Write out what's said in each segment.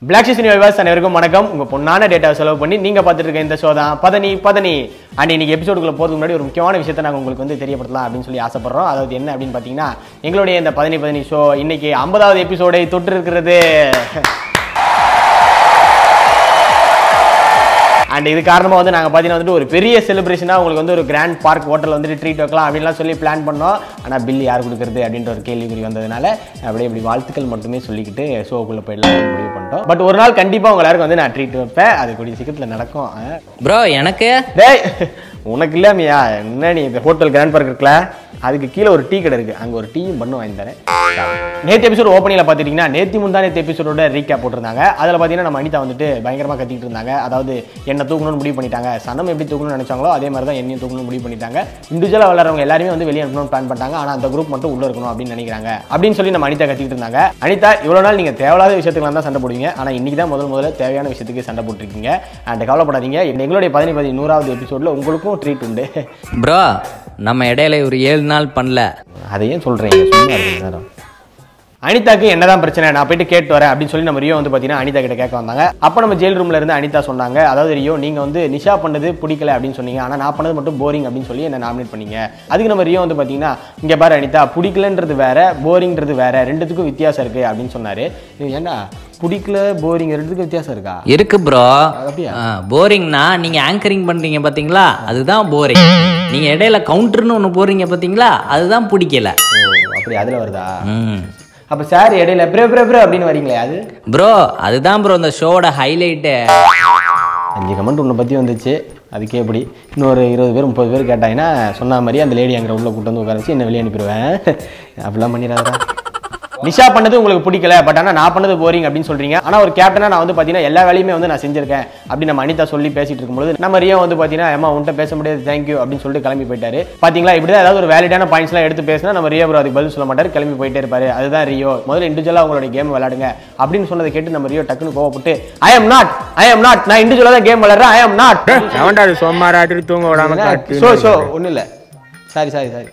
Blacksheep viewers அனைவருக்கும் வணக்கம். உங்க பொன்னான டேட்டா செலவு பண்ணி நீங்க பார்த்துட்டு இருக்க இந்த ஷோ தான் பதனி பதனி. அண்ட் இன்னைக்கு எபிசோடுக்குள்ள போறதுக்கு முன்னாடி ஒரு முக்கியமான விஷயத்தை நாங்க உங்களுக்கு வந்து தெரியப்படுத்தலாம் அப்படின்னு சொல்லி ஆசைப்படுறோம். அதாவது என்ன அப்படின்னு பாத்தீங்கன்னா எங்களுடைய இந்த பதனி பதனி ஷோ இன்னைக்கு 50வது எபிசோடை தொட்டு இருக்கிறது. அண்ட் இது காரணமாக வந்து நாங்கள் பார்த்தீங்கன்னா வந்துட்டு ஒரு பெரிய செலிப்ரேஷனாக உங்களுக்கு வந்து ஒரு கிராண்ட் பார்க் ஹோட்டல் வந்துட்டு ட்ரீட் வைக்கலாம் அப்படின்லாம் சொல்லி பிளான் பண்ணோம். ஆனால் பில் யார் கொடுக்குறது அப்படின்ற ஒரு கேள்விக்குறி வந்ததுனால அப்படியே இப்படி வாழ்த்துக்கள் மட்டுமே சொல்லிக்கிட்டு ஷோக்குள்ளே போயிடலாம் முடிவு பண்ணிட்டோம். பட் ஒரு நாள் கண்டிப்பாக உங்க எல்லாருக்கும் வந்து நான் ட்ரீட் வைப்பேன். அது கூடிய சீக்கிரத்தில் நடக்கும். ப்ரோ எனக்கு டேய் உனக்கு இல்லையா என்ன நீ இந்த ஹோட்டல் கிராண்ட் பார்க் இருக்குல்ல அதுக்கு கீழே ஒரு டீ கடை இருக்குது. அங்கே ஒரு டீயும் பண்ணு வாங்கி தரேன். நேற்று எபிசோட் ஓப்பனிங்கில் பார்த்துட்டிங்கன்னா நேற்று முந்தானே எபிசோடோட ரீகேப் போட்டிருந்தாங்க. அதில் பார்த்தீங்கன்னா நம்ம அனிதா வந்துட்டு பயங்கரமாக கத்திக்கிட்டு இருந்தாங்க. அதாவது என்ன தூக்கணும்னு முடிவு பண்ணிட்டாங்க. சனம் எப்படி தூக்கணும்னு நினச்சாங்களோ அதே மாதிரி தான் என்னையும் தூக்கணும்னு முடிவு பண்ணிட்டாங்க. இண்டிவிஜுவலாக விளையாடுறவங்க எல்லாருமே வந்து வெளியே அனுப்பணும்னு பிளான் பண்ணிட்டாங்க. ஆனால் அந்த குரூப் மட்டும் உள்ளே இருக்கணும் அப்படின்னு நினைக்கிறாங்க அப்படின்னு சொல்லி நம்ம அனிதா கத்திக்கிட்டு இருந்தாங்க. அனிதா இவ்வளோ நாள் நீங்கள் தேவையில்லாத விஷயத்துக்கு தான் சண்டை போடுவீங்க. ஆனால் இன்னைக்கு தான் முதல்ல தேவையான விஷயத்துக்கு சண்டை போட்டுருக்கீங்க. அண்ட் கவலைப்படாதீங்க, எங்களுடைய 100வது எபிசோடில் உங்களுக்கும் ட்ரீட் உண்டு. ப்ரோ நம்ம இடையில ஒரு 7 நாள் பண்ணல. அதையும் சொல்கிறேன் சும்மா நேரம். அனிதாக்கு என்னதான் பிரச்சனை நான் போயிட்டு கேட்டு வரேன் அப்படின்னு சொல்லி நம்ம ரியோ வந்து பார்த்தீங்கன்னா அனிதா கிட்ட கேட்க வந்தாங்க. அப்போ நம்ம ஜெயில் ரூம்ல இருந்து அனிதா சொன்னாங்க, அதாவது ரியோ நீங்கள் வந்து நிஷா பண்ணது பிடிக்கல அப்படின்னு சொன்னீங்க, ஆனால் நான் பண்ணது மட்டும் போரிங் அப்படின்னு சொல்லி என்ன நாமினேட் பண்ணீங்க. அதுக்கு நம்ம ரியோ வந்து பார்த்தீங்கன்னா இங்கே பாரு அனிதா, பிடிக்கலன்றது வேற போரிங்கிறது வேற, ரெண்டுத்துக்கும் வித்தியாசம் இருக்கு அப்படின்னு சொன்னாரு. ஏன்னா பிடிக்கல போரிங் ரெண்டுத்துக்கும் வித்தியாசம் இருக்கா? இருக்கு ப்ரோ. அப்படியா? போரிங்னா நீங்க ஆங்கரிங் பண்றீங்க பாத்தீங்களா, அதுதான் போரிங். நீங்க இடையில கவுண்டர்னு ஒன்று போறீங்க பாத்தீங்களா, அதுதான் பிடிக்கல. அப்படி அதுல வருதா? அப்ப சார் இடையில பிரே அப்படின்னு வரீங்களே அது? ப்ரோ அதுதான் ப்ரோ இந்த ஷோட ஹைலைட்டு. 5 கமெண்ட் உன்னை பற்றி வந்துச்சு. அதுக்கே எப்படி இன்னொரு 20 பேர் 30 பேர் கேட்டாங்கன்னா சொன்ன மாதிரி அந்த லேடி அங்கே உள்ள கூட்டு வந்து உட்கார வச்சு என்ன வெளியே அனுப்பிடுவேன். அப்படிலாம் பண்ணிடாதா? நிஷா பண்ணது உங்களுக்கு பிடிக்கல, பட் ஆனால் நான் பண்ணது போரிங் அப்படின்னு சொல்றீங்க. ஆனால் ஒரு கேப்டனா நான் வந்து பார்த்தீங்கன்னா எல்லா வேலையுமே வந்து நான் செஞ்சிருக்கேன் அப்படின்னு நம்ம அனிதா சொல்லி பேசிட்டு இருக்கும்போது நம்ம ரியோ வந்து பார்த்தீங்கன்னா ஏமா உன்கிட்ட பேச முடியாது தேங்க்யூ அப்படின்னு சொல்லிட்டு கிளம்பி போயிட்டாரு. பார்த்தீங்களா இப்படி தான் ஏதாவது ஒரு வேலிடான பாயிண்ட்ஸ்லாம் எடுத்து பேசினா நம்ம ரியோ ப்ரோ அதுக்கு பதில் சொல்ல மாட்டார், கிளம்பி போயிட்டே இருப்பாரு. அதுதான் ரியோ. முதல்ல இண்டிவிஜுவலாக உங்களோட கேம் விளையாடுங்க அப்படின்னு சொன்னதை கேட்டு நம்ம ரியோ டக்குன்னு கோவப்பட்டு ஐ எம் நாட் நான் இண்டிவிஜுவலாக தான் கேம் விளையாடுறேன், ஐ எம் நாட் சோமாராத்திரி தூங்க விடாம ஒன்றும் இல்லை சாரி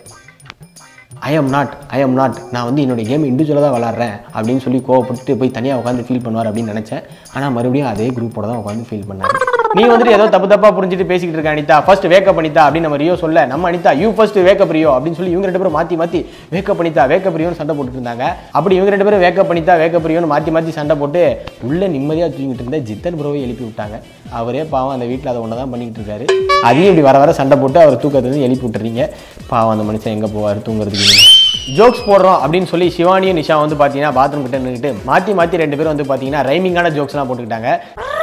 ஐ எம் நாட் நான் வந்து என்னுடைய கேம் இண்டிவிஜுவலாக தான் விளாட்றேன் அப்படின்னு சொல்லி கோவப்பட்டு போய் தனியாக உட்காந்து ஃபீல் பண்ணுவார் அப்படின்னு நினச்சேன். ஆனால் மறுபடியும் அதே குரூப்போட தான் உட்காந்து ஃபீல் பண்ணார். நீ வந்துட்டு ஏதோ தப்பாக புரிஞ்சுட்டு பேசிக்கிட்டு இருக்க அனிதா, ஃபர்ஸ்ட் வேக்கப் பண்ணித்தா அப்படின்னு நம்ம ரியோ சொல்ல நம்ம Anitha you first wake up Rio அப்படின்னு சொல்லி இவங்க 2 பேரும் மாற்றி வேக்கப் பண்ணித்தா சண்டை போட்டுட்டு இருந்தாங்க. அப்படி இவங்க 2 பேரும் வேக்கப் பண்ணித்தா மாற்றி சண்டை போட்டு உள்ள நிம்மதியாக தூங்கிட்டு இருந்த ஜித்தன் ப்ரோவை எழுப்பி விட்டாங்க. அவரே பாவம் அந்த வீட்டில் அதை ஒன்று தான் பண்ணிக்கிட்டு இருக்காரு. அதையும் இப்படி வர சண்டை போட்டு அவர் தூக்கத்தை வந்து எழுப்பி விட்டுறீங்க. பாவம் அந்த மனுஷன் எங்கே போவார் தூங்குறதுக்கு. ஜோக்ஸ் போடுறோம் அப்படின்னு சொல்லி சிவானியும் நிஷா வந்து பார்த்தீங்கன்னா பாத்ரூம் கிட்ட நின்றுட்டு மாற்றி 2 பேரும் வந்து பார்த்தீங்கன்னா ரைமிங்கான ஜோக்ஸ்லாம் போட்டுக்கிட்டாங்க.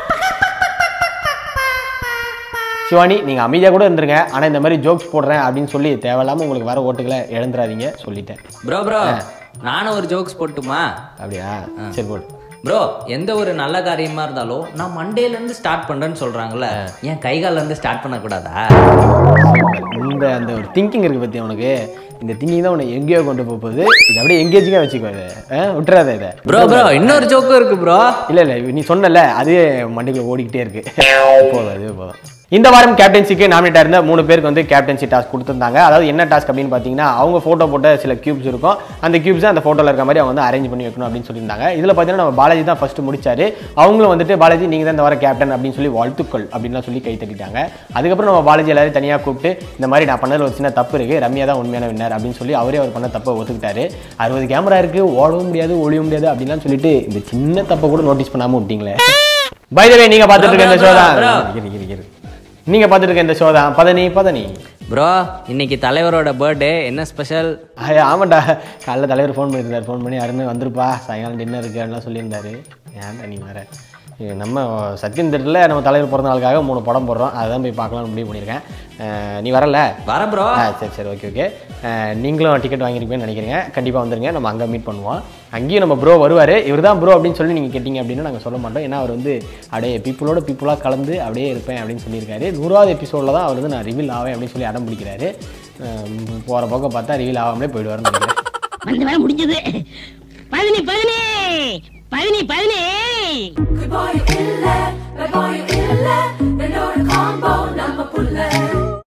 சிவானி நீங்கள் அமைதியாக கூட இருந்துருங்க, ஆனால் இந்த மாதிரி ஜோக்ஸ் போடுறேன் அப்படின்னு சொல்லி தேவையில்லாமல் உங்களுக்கு வர ஓட்டுகளை இழந்துடாதீங்க சொல்லிட்டேன். ப்ரோ நானும் ஒரு ஜோக்ஸ் போட்டுமா? அப்படியா? சரி போடு. ப்ரோ எந்த ஒரு நல்ல காரியமா இருந்தாலும் நான் மண்டேலேருந்து ஸ்டார்ட் பண்ணுறேன்னு சொல்கிறாங்கல்ல, ஏன் கைகாலேருந்து ஸ்டார்ட் பண்ணக்கூடாதா? இந்த அந்த ஒரு திங்கிங் இருக்குது பற்றி உனக்கு, இந்த திங்கிங் தான் உனக்கு எங்கேயோ கொண்டு போகுது. இது அப்படியே எங்கேஜிங்காக வச்சுக்கோ, விட்டுறாத இதை. ப்ரோ இன்னொரு ஜோக்கும் இருக்குது ப்ரோ. இல்லை நீ சொன்னல அதுவே மண்டைக்குள்ள ஓடிக்கிட்டே இருக்கு. போதும் அதுவே போதும். இந்த வாரம் கேப்டன்சிக்கு நாமினேட்டாக இருந்த 3 பேருக்கு வந்து கேப்டன்சி டாஸ்க் கொடுத்துருந்தாங்க. அதாவது என்ன டாஸ்க் அப்படின்னு பார்த்தீங்கன்னா அவங்க ஃபோட்டோ போட்ட சில கியூப்ஸ் இருக்கும். அந்த கியூப்ஸை அந்த ஃபோட்டோவில் இருக்க மாதிரி அவங்க வந்து அரேஞ்ச் பண்ணி வைக்கணும் அப்படின்னு சொல்லியிருந்தாங்க. இதில் பார்த்தீங்கன்னா நம்ம பாலாஜி தான் ஃபர்ஸ்ட் முடிச்சாரு. அவங்களும் வந்துட்டு பாலாஜி நீங்கள் தான் இந்த வாரம் கேப்டன் அப்படின்னு சொல்லி வாழ்த்துக்கள் அப்படின்லாம் சொல்லி கை தட்டிட்டாங்க. அதுக்கப்புறம் நம்ம பாலாஜி எல்லாரும் தனியாக கூப்பிட்டு இந்த மாதிரி நான் பண்ணதில் ஒரு சின்ன தப்பு இருக்குது, ரம்யா தான் உண்மையான வின்னர் அப்படின்னு சொல்லி அவரே அவர் பண்ண தப்பை ஒத்துக்கிட்டாரு. 60 கேமரா இருக்குது, ஓடவும் முடியாது ஒழியவும் முடியாது அப்படின்லாம் சொல்லிட்டு இந்த சின்ன தப்பை கூட நோட்டீஸ் பண்ணாமல் விட்டீங்களே. பை த வே நீங்கள் பார்த்துட்டு இருக்க இந்த ஷோ தான் நீங்கள் பார்த்துட்டு இருக்க இந்த ஷோ தான் பதனி. ப்ரோ இன்னைக்கு தலைவரோட பர்த்டே, என்ன ஸ்பெஷல்? ஆமாண்டா, காலைல தலைவர் ஃபோன் பண்ணியிருந்தார். ஃபோன் பண்ணி யாருன்னு வந்துருப்பா சாயங்காலம் டின்னர் இருக்கு அப்படிலாம் சொல்லியிருந்தாரு. ஏன்டா நீ வேற நம்ம சத்தியம் திட்டத்தில் நம்ம தலைவர் பிறந்த நாளுக்காக 3 படம் போடுறோம், அதுதான் போய் பார்க்கலாம்னு முடிவு பண்ணியிருக்கேன். நீ வரல? வர ப்ரோ. சரி ஓகே நீங்களும் டிக்கெட் வாங்கியிருப்பேன்னு நினைக்கிறீங்க. கண்டிப்பாக வந்துருங்க, நம்ம அங்கே மீட் பண்ணுவோம். அங்கேயும் நம்ம ப்ரோ வருவார். இவர் தான் ப்ரோ அப்படின்னு சொல்லி நீங்கள் கேட்டிங்க அப்படின்னா நாங்கள் சொல்ல மாட்டோம். ஏன்னா அவர் வந்து அப்படியே பீப்புளாக கலந்து அப்படியே இருப்பேன் அப்படின்னு சொல்லியிருக்காரு. 100வது எபிசோடில் தான் அவர் வந்து நான் ரிவீல் ஆவேன் அப்படின்னு சொல்லி அடம் பிடிக்கிறாரு. போகிற பக்கம் பார்த்தா ரிவீல் ஆகாமலே போயிடுவார்னு நினைக்கிறேன். முடிஞ்சது. Goodbye,